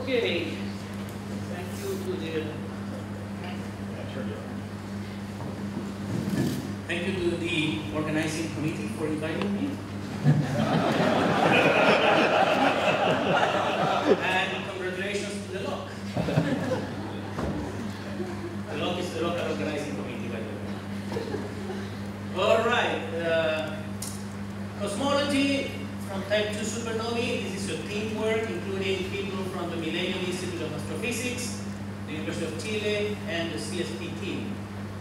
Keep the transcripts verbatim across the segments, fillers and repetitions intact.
Okay, thank you to the thank you to the organizing committee for inviting me. And congratulations to the L O C. The L O C is the local organizing committee, by the way. All right, uh, cosmology from type two supernovae. This is a teamwork, including people from the Millennium Institute of Astrophysics, the University of Chile, and the C S P team.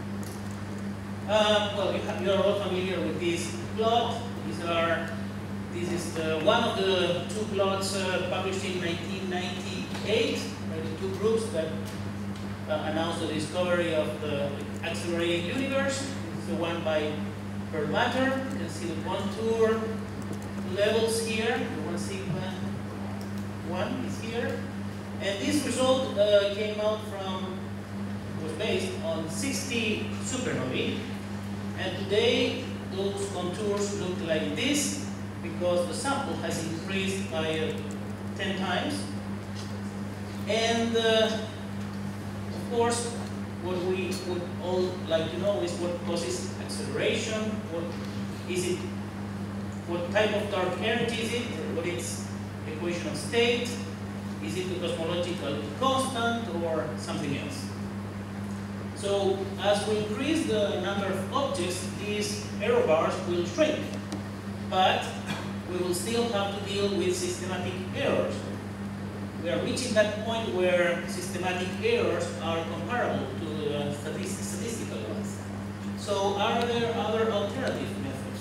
Uh, well, you, have, you are all familiar with this plot. These are, this is the, one of the two plots uh, published in nineteen ninety-eight by the two groups that uh, announced the discovery of the accelerated universe. This is the one by Perlmutter. You can see the contour levels here. The one sigma one is here. And this result uh, came out from, was based on sixty supernovae. And today, those contours look like this because the sample has increased by uh, ten times. And uh, of course, what we would all like to know is what causes acceleration, what is it, what type of dark energy is it, what is the equation of state, is it the cosmological constant or something else? So as we increase the number of objects, these error bars will shrink, but we will still have to deal with systematic errors. We are reaching that point where systematic errors are comparable to the statistical ones. So are there other alternative methods?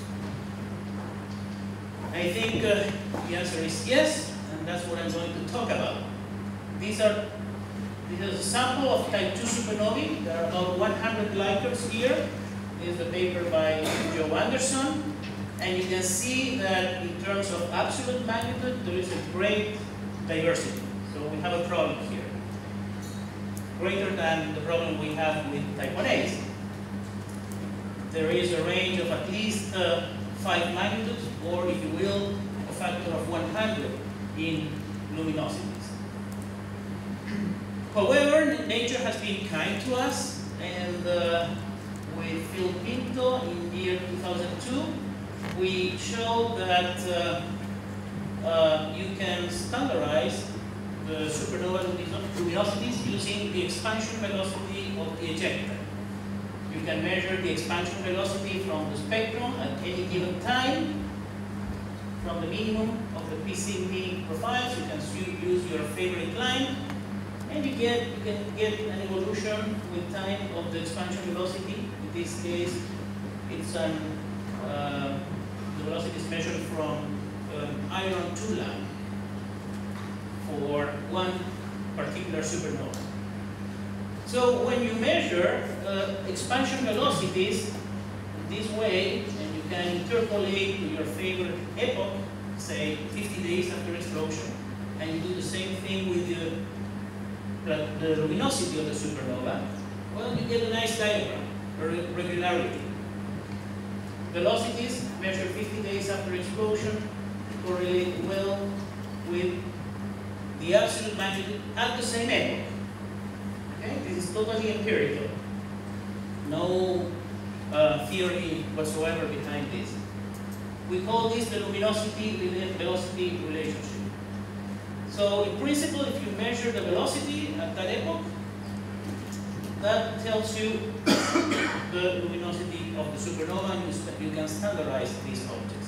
I think uh, the answer is yes, and that's what I'm going to talk about. These are This is a sample of type two supernovae. There are about one hundred likers here. This is a paper by Joe Anderson. And you can see that in terms of absolute magnitude, there is a great diversity. So we have a problem here. Greater than the problem we have with type one A's. There is a range of at least uh, five magnitudes, or if you will, a factor of one hundred in luminosity. However, nature has been kind to us, and uh, with Phil Pinto in the year two thousand two, we showed that uh, uh, you can standardize the supernova luminosities using the expansion velocity of the ejecta. You can measure the expansion velocity from the spectrum at any given time, from the minimum of the P C M profiles. You can use your favorite line. And you get, you can get an evolution with time of the expansion velocity. In this case, it's an, uh, the velocity is measured from an iron two line for one particular supernova. So when you measure uh, expansion velocities this way, and you can interpolate to your favorite epoch, say fifty days after explosion, and you do the same thing with the the luminosity of the supernova, well, you get a nice diagram, a regularity. Velocities measured fifty days after explosion correlate well with the absolute magnitude at the same epoch. Okay, this is totally empirical. No uh, theory whatsoever behind this. We call this the luminosity-velocity relationship. So in principle, if you measure the velocity at that epoch, that tells you the luminosity of the supernova, and you can standardize these objects.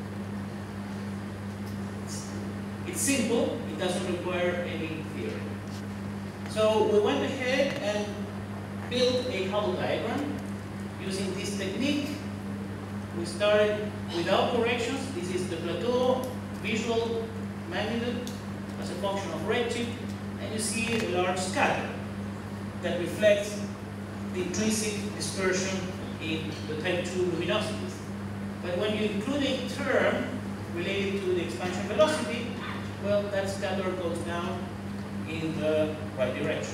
It's simple, it doesn't require any theory. So we went ahead and built a Hubble diagram using this technique. We started without corrections. This is the plateau visual magnitude as a function of redshift, and you see a large scatter that reflects the intrinsic dispersion in the type two luminosities. But when you include a term related to the expansion velocity, well, that scatter goes down in the right direction.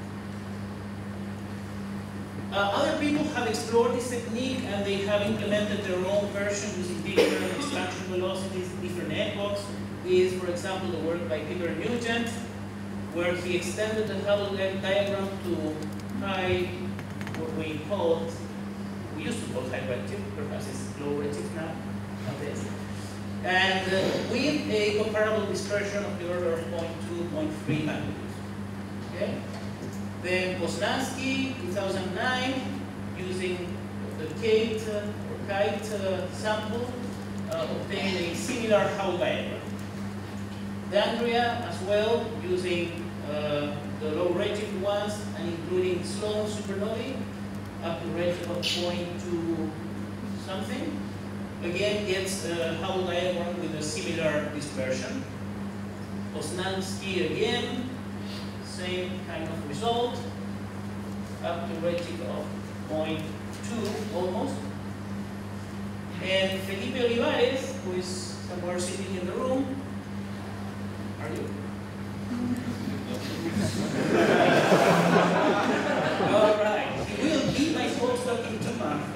Uh, other people have explored this technique, and they have implemented their own version using different expansion velocities, different epochs. Is, for example, the work by Peter Nugent, where he extended the Hubble diagram to high, what we called, we used to call high redshift, perhaps it's low redshift now, nowadays. And uh, with a comparable dispersion of the order of zero point two, zero point three magnitudes. Okay? Then Poznański, two thousand nine, using the Kate uh, or Kite uh, sample, uh, obtained a similar Hubble diagram. D'Andrea as well, using uh, the low redshift ones and including Sloan supernovae up to redshift of zero point two something. Again, gets a Hubble diagram with a similar dispersion. Poznański again, same kind of result, up to redshift of zero point two almost. And Felipe Olivares, who is somewhere sitting in the room, are you? All right, he will be my spokesperson in two months.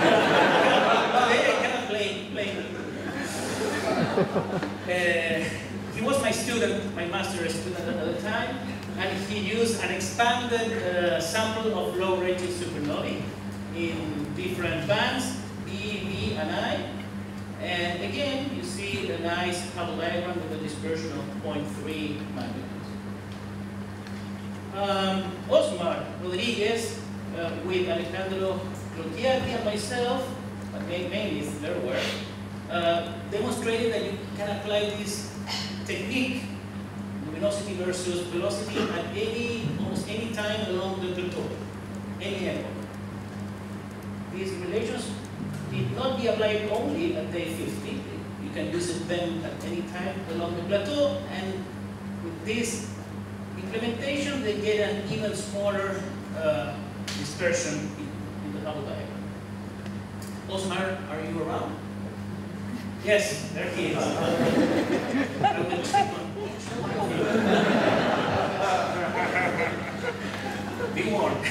Uh, he was my student, my master's student at the time, and he used an expanded uh, sample of low redshift supernovae in different bands, B, V, and I. And again, you see a nice Hubble diagram with a dispersion of zero point three magnitudes. Um, Osmar Rodriguez, uh, with Alejandro Clotiati and myself, but mainly it's their work, Uh, demonstrated that you can apply this technique, luminosity versus velocity, at any, almost any time along the plateau, any epoch. These relations need not be applied only at day fifty. You can use it then at any time along the plateau, and with this implementation, they get an even smaller uh, dispersion in, in the Hubble diagram. Osmar, are you around? Yes, there he is. I will check on. Be warned.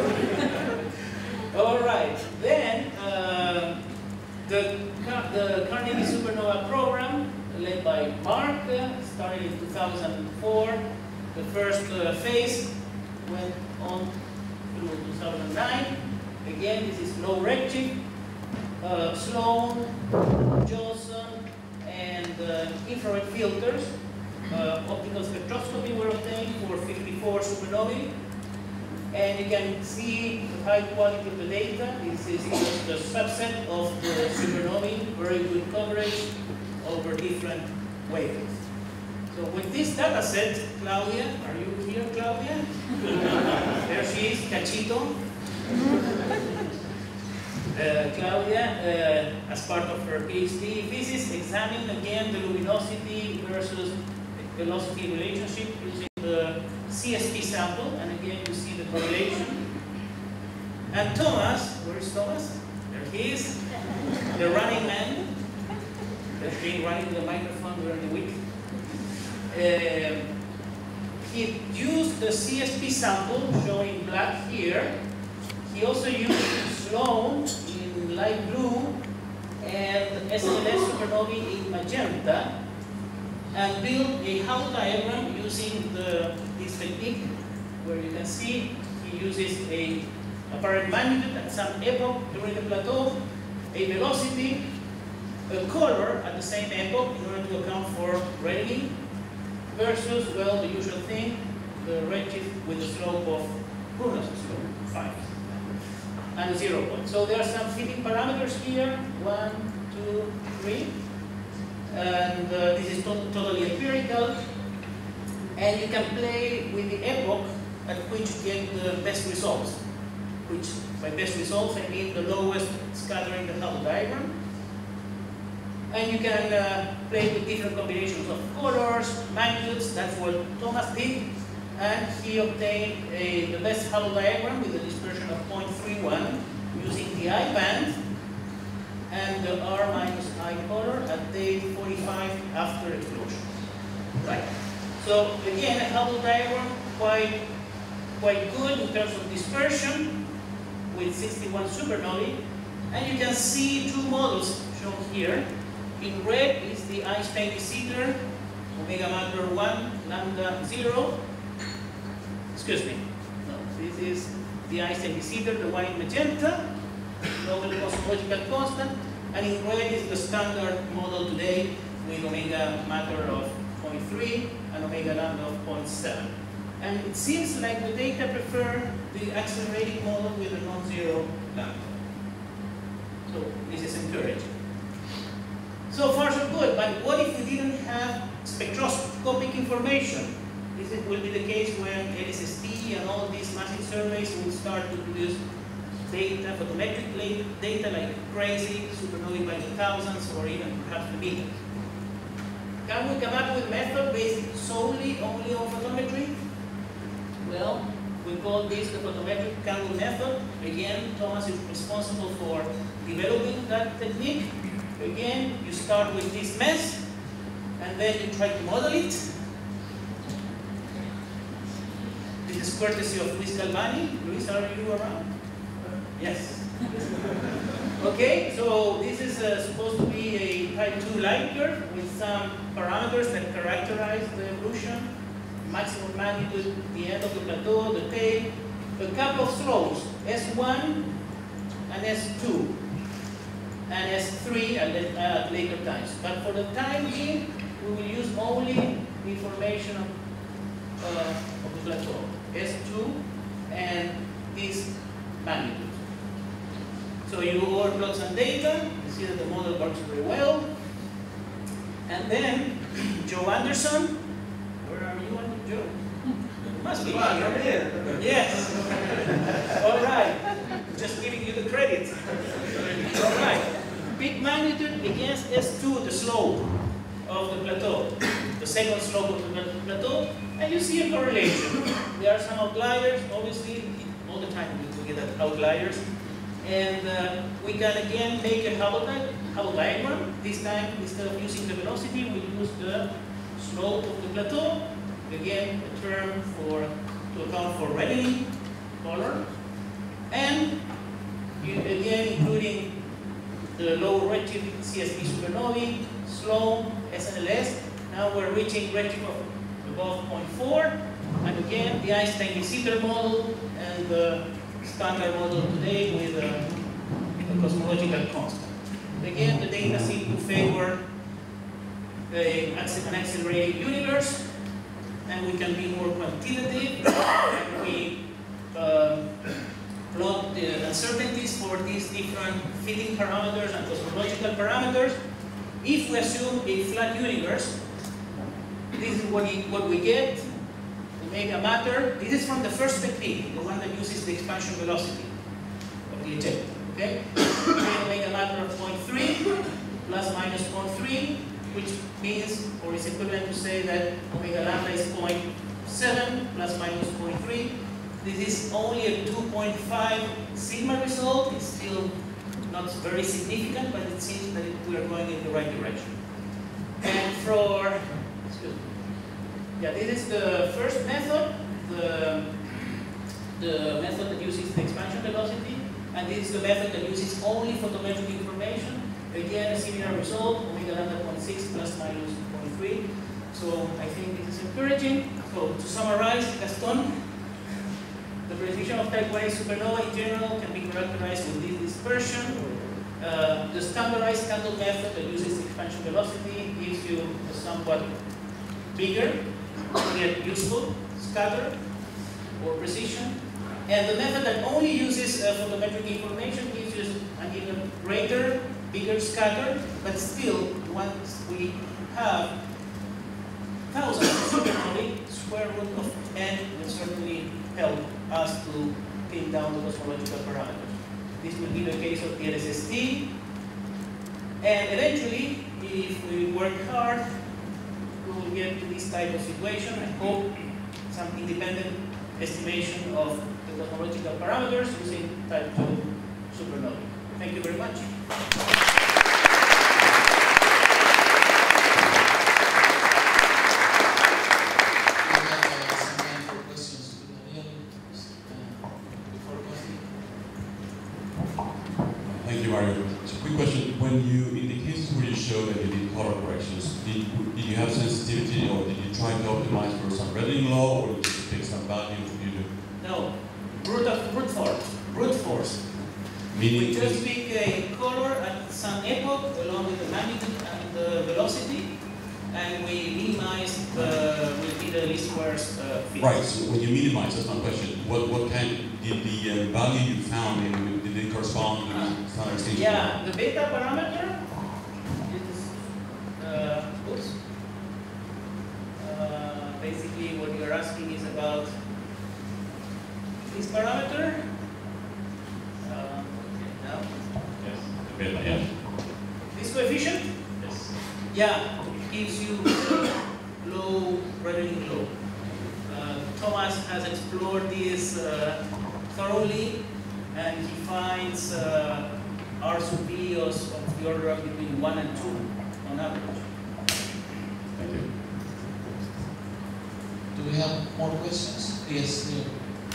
All right. Then uh, the the Carnegie Supernova program, led by Mark, uh, started in two thousand four. The first uh, phase went on through two thousand nine. Again, this is low redshift. Uh, Sloan, Johnson, and uh, infrared filters. Uh, optical spectroscopy were obtained for fifty-four supernovae. And you can see the high quality of the data. This is just a subset of the supernovae, very good coverage over different wavelengths. So with this data set, Claudia, are you here, Claudia? There she is, Cachito. Uh, Claudia, uh, as part of her PhD thesis, examined again the luminosity versus velocity relationship using the C S P sample, and again you see the correlation. And Thomas, where is Thomas? There he is, the running man. That's been running the microphone during the week. Uh, he used the C S P sample, showing black here. He also used Sloan in light blue and S L S supernovae in magenta, and built a Hubble diagram using the, this technique, where you can see he uses a apparent magnitude at some epoch during the plateau, a velocity, a color at the same epoch in order to account for reddening, versus, well, the usual thing, the redshift with the slope of Brunner's slope, five. And zero point. So there are some fitting parameters here, one, two, three. And uh, this is to totally empirical. And you can play with the epoch at which you get the best results. Which, by best results, I mean the lowest scattering the Hubble diagram. And you can uh, play with different combinations of colors, magnitudes. That's what Thomas did. And he obtained a, the best Hubble diagram with a dispersion of zero point three one using the I band and the R minus I color at day forty-five after explosion. Right. So again, a Hubble diagram quite, quite good in terms of dispersion with sixty-one supernovae. And you can see two models shown here. In red is the Einstein de Sitter, omega matter one, lambda zero. excuse me. No, this is the Einstein de Sitter, the one in magenta, global cosmological constant, and in red is the standard model today with omega matter of zero point three and omega lambda of zero point seven. And it seems like the data prefer the accelerating model with a non-zero lambda. So this is encouraging. So far so good, but what if we didn't have spectroscopic information? This will be the case when L S S T and all these massive surveys will start to produce data, photometric data like crazy, supernovae by the thousands or even perhaps the millions. Can we come up with a method based solely only on photometry? Well, we call this the photometric Campbell method. Again, Thomas is responsible for developing that technique. Again, you start with this mess, and then you try to model it. This is courtesy of Luis Galvani. Luis, are you around? Yes. Okay, so this is uh, supposed to be a type two line curve with some parameters that characterize the evolution. Maximum magnitude, the end of the plateau, the tail, a couple of slopes, S one and S two, and S three at, at later times. But for the time being, we will use only the information of, uh, of the plateau, S two and this magnitude. So you overplot some data, you see that the model works very well. And then Joe Anderson, where are you, Joe? Must be here. Yes. All right. Just giving you the credit. All right. Peak magnitude against S two, the slope of the plateau, the second slope of the plateau, and you see a correlation. There are some outliers, obviously, all the time we get outliers. And uh, we can again make a Hubble, Hubble diagram. This time, instead of using the velocity, we use the slope of the plateau. Again, a term for to account for reddening color. And you, again, including the low redshift C S V supernovae, slow S N L S. Now we're reaching redshift of above zero point four. And again, the Einstein de Sitter model and the standard model today with a, a cosmological constant. Again, the data seem to favor a, an accelerated universe, and we can be more quantitative. We um, plot the uncertainties for these different fitting parameters and cosmological parameters. If we assume a flat universe, this is what, we, what we get. Omega matter. This is from the first technique, the one that uses the expansion velocity of the ejector. Okay? Omega matter of zero point three plus minus zero point three, which means, or is equivalent to say that omega lambda is zero point seven plus minus zero point three. This is only a two point five sigma result. It's still not very significant, but it seems that it, we are going in the right direction. And for, excuse me. Yeah, this is the first method, the, the method that uses the expansion velocity, and this is the method that uses only photometric information. Again, a similar result, omega lambda zero point six plus minus zero point three. So I think this is encouraging. So to summarize, Gaston, the precision of type one A supernova in general can be characterized with this dispersion. Uh, the standardized Campbell method that uses expansion velocity gives you a somewhat bigger, yet useful scatter or precision. And the method that only uses uh, photometric information gives you an even greater, bigger scatter, but still, once we have thousands of supernovae, square root of n will certainly help us to pin down the cosmological parameters. This will be the case of the L S S T. And eventually, if we work hard, we will get to this type of situation. I hope some independent estimation of the cosmological parameters using type two supernovae. Thank you very much. Thank you, Mario. So quick question. When you, in the cases where you show that you did color corrections, did, did you have sensitivity, or did you try to optimize for some reddening law, or did you pick some value you do? No, brute, brute force. Brute force. Meaning We just pick a color at some epoch along with the magnitude and the velocity, and we minimize the, will be the least squares uh, fit. right, so when you minimize, that's my question. What, what kind, did the uh, value you found, in, did it correspond to Uh, the standard extinction? Yeah, the beta parameter is, uh, oops. Uh, basically what you're asking is about this parameter. Uh, okay, now. Yes, the beta, yeah. This coefficient? Yes. Yeah, it gives you low reddening law. Uh, Thomas has explored this uh, thoroughly, and he finds uh, R sub B of of the order of between one and two on average. Thank you. Do we have more questions? Yes, here.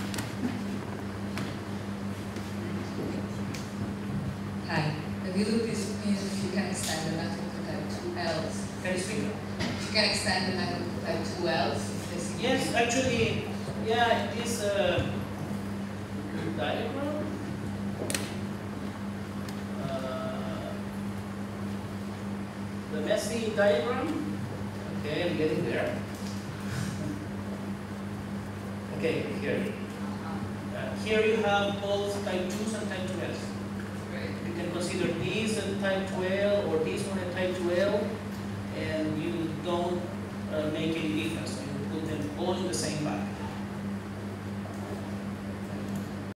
Hi. Have you looked this if you can extend the method to type two L's? Can you speak? If you can extend the method to type two L's, if this Yes, actually, yeah, this uh, diagram. Uh, the messy diagram. Okay, I'm getting there. Okay, here. Uh, here you have both type twos and type two L's. Great. You can consider these a type two L or this one a type two L, and you don't uh, make any difference. So you put them all in the same bag.